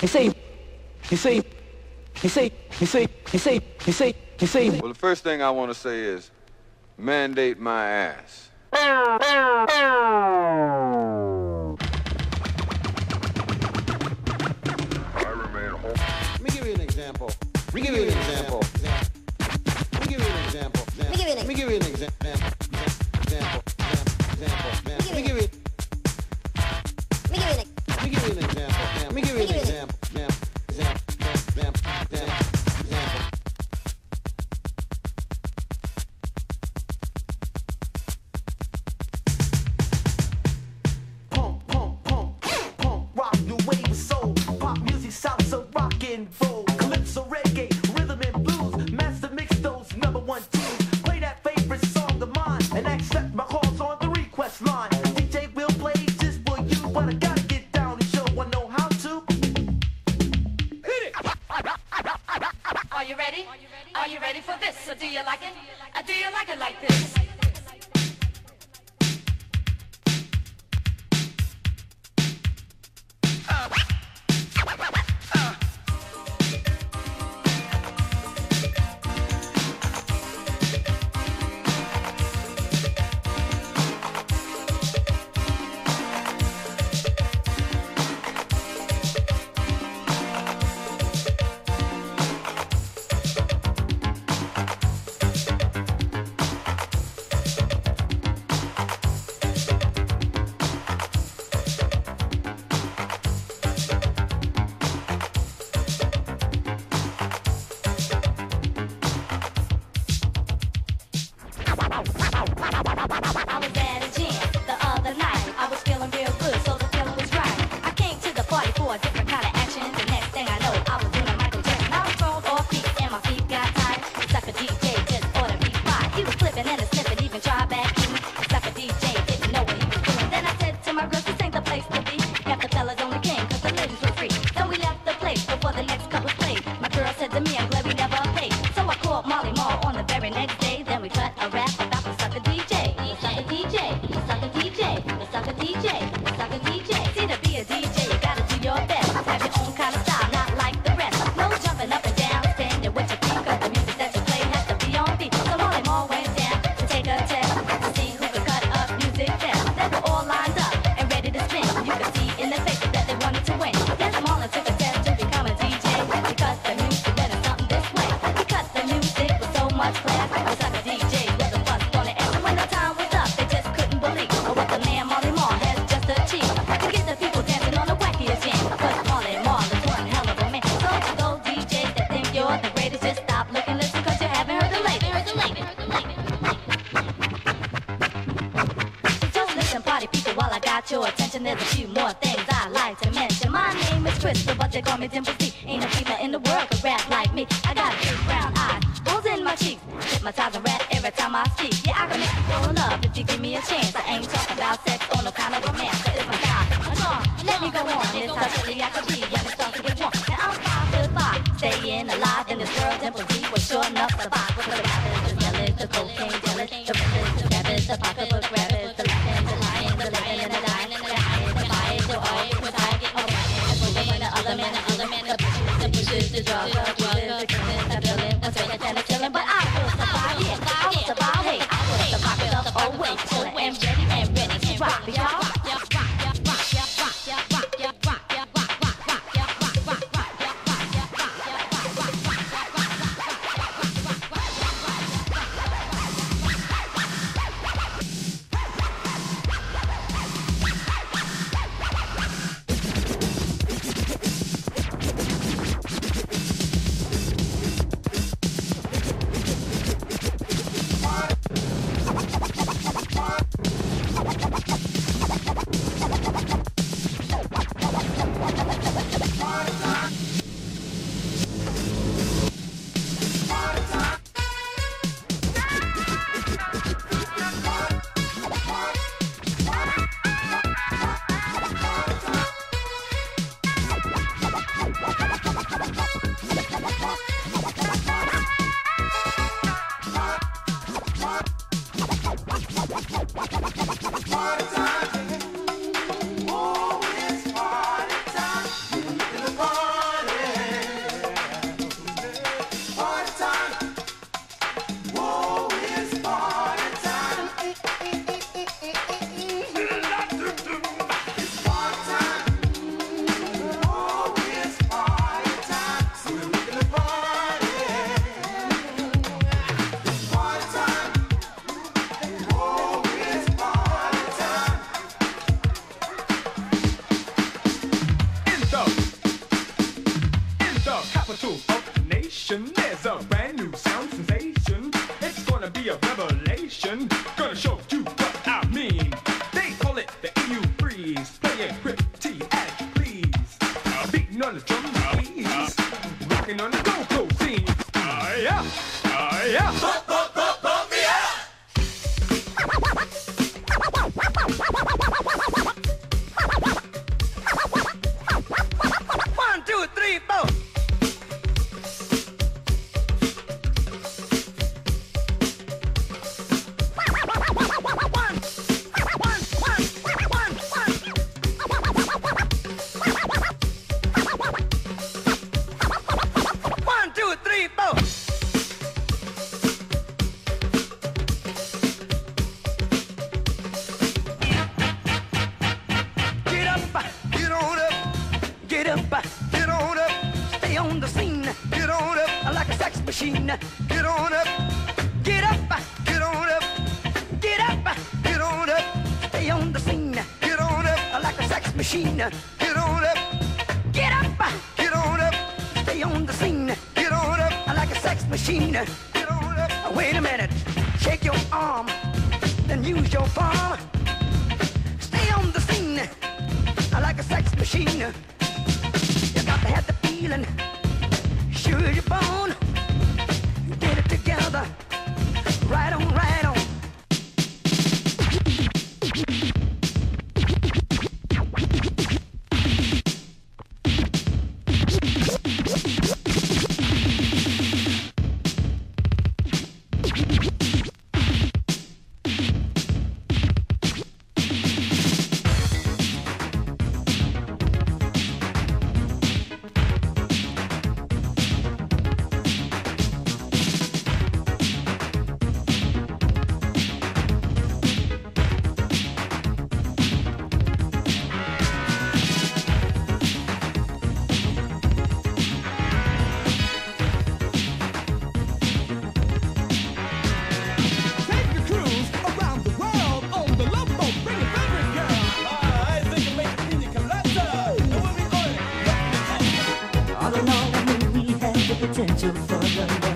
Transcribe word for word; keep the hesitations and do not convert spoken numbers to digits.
you see, you see, you see, you see, you see, you see, you see. Well, the first thing I want to say is mandate my ass. Let me give you an example. Let me give you an example. Let me give you an example. Let me give you an example. Let me give you an example. Example. Example. Let me give you. Let me give you an. Let me give you an example. Let me give you an example. Example. Example. Example. Pump, pump, pump, pump. Rock new wave of soul. Pop music, salsa, rock and roll. Calypso, reggae, rhythm and blues. Master mix those number one tunes. Play that favorite song of mine and accept my calls on the request line. D J will play just for you, but I gotta get down and show I know how to. Hit it! Are you ready? Are you ready for this? Or do you like it? Or do you like it like this? Your attention, there's a few more things I like to mention. My name is Crystal, but they call me Dimple C. Ain't no female in the world could rap like me. I got big brown eyes, bulls in my cheeks, hypnotizing rap every time I speak. Yeah, I can make you fall in love if you give me a chance. I ain't talking about sex or no kind of romance, but it's my style. Come on, let me go on. It's how silly I can be, and it's starting to get warm. Now I'm five foot five, staying alive in this world. Dimple D was sure enough to survive. With the rappers, the jealous, the cocaine jealous, the rappers, the rappers, the pocketbook rappers, the laughing, the lying, the living, and the dying. Other men, other men, the pushes, the pushes, the drugs, the drugs, the killings, the feeling, the taking and the killing. But I will survive, yeah, I will survive, hey, I will survive myself always, chilling and ready and ready to rock, y'all. capital of the nation. There's a brand new sound sensation. It's gonna be a revelation. Gonna show you what I mean. They call it the E U freeze. Play it pretty as you please. Uh, beating on the drum, please. Rocking on the go-go scene. Uh, yeah, uh, yeah. Bump, bump, bump, bump me out. One, two, three, four. One, two, three, four. Get up, get on up, get up, get on up, stay on the scene, get on up like a sex machine, get on up, get up, get on up, get up, get on up, stay on the scene, get on up like a sex machine, get on up, get up, get on up, stay on the scene, get on up like a sex machine, get on up. Wait a minute, shake your arm, then use your palm. Stay on the scene like a sex machine. You got to have the feeling, sure you're born. Get it together, right on, right on. All in all, I knew we had the potential for the love.